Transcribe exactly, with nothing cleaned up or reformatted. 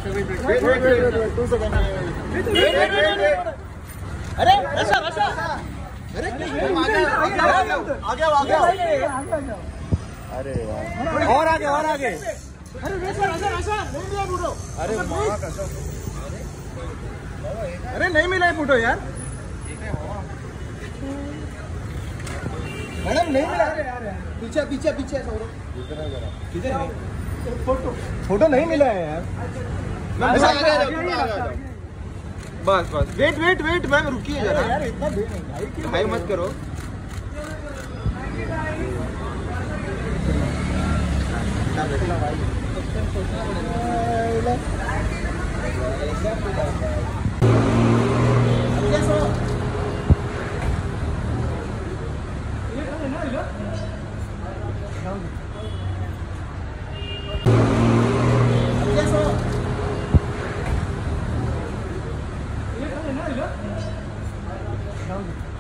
Wait wait wait two second wait wait wait अरे रशा रशा अरे आ गया आ गया अरे यार और आगे और आगे अरे रशा रशा रशा नहीं मिला फोटो अरे मां कसम अरे नहीं मिला है फोटो यार मैडम नहीं मिला पीछे पीछे पीछे किधर फोटो फोटो नहीं मिला है यार बस बस वेट वेट वेट मैम रुकिए जरा यार इतना भाई मत करो Down.